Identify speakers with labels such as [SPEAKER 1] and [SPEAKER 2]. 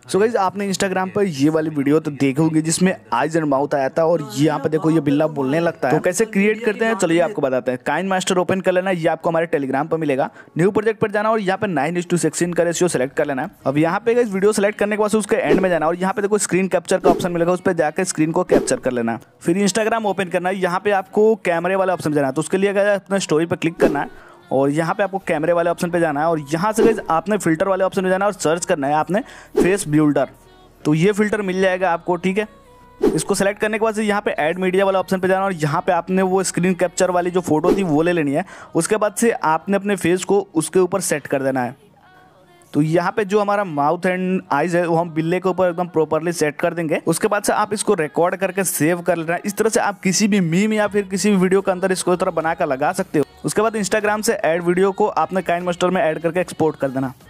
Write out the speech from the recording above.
[SPEAKER 1] So guys आपने Instagram पर ये वाली वीडियो तो देखी होगी जिसमें आइज एंड माउथ आया था और यहाँ पे देखो ये बिल्ला बोलने लगता है। तो कैसे क्रिएट करते हैं चलिए आपको बताते हैं। काइनमास्टर ओपन कर लेना, ये आपको हमारे टेलीग्राम पर मिलेगा। न्यू प्रोजेक्ट पर जाना और यहाँ पे 9:16 का रेशियो सेलेक्ट कर लेना है। अब यहाँ पे गाइस वीडियो सेलेक्ट करने के बाद उसके एंड में जाना और यहाँ पे देखो स्क्रीन कैप्चर का ऑप्शन मिलेगा, उस पर जाकर स्क्रीन को कैप्चर कर लेना। फिर इंस्टाग्राम ओपन करना है, यहाँ पे आपको कैमरे वाला ऑप्शन जाना है। तो उसके लिए अपना स्टोरी पर क्लिक करना है और यहाँ पे आपको कैमरे वाले ऑप्शन पे जाना है और यहाँ से गाइस आपने फिल्टर वाले ऑप्शन पे जाना है और सर्च करना है आपने फेस बिल्डर। तो ये फिल्टर मिल जाएगा आपको, ठीक है। इसको सेलेक्ट करने के बाद यहाँ पे ऐड मीडिया वाला ऑप्शन पे जाना और यहाँ पे आपने वो स्क्रीन कैप्चर वाली जो फोटो थी वो ले लेनी है। उसके बाद से आपने अपने फेस को उसके ऊपर सेट कर देना है। तो यहाँ पे जो हमारा माउथ एंड आइज है वो हम बिल्ले के ऊपर एकदम प्रॉपर्ली सेट कर देंगे। उसके बाद से आप इसको रिकॉर्ड करके सेव कर लेना है। इस तरह से आप किसी भी मीम या फिर किसी भी वीडियो के अंदर इसको इस तरह बनाकर लगा सकते हो। उसके बाद इंस्टाग्राम से ऐड वीडियो को आपने काइनमास्टर में ऐड करके एक्सपोर्ट कर देना।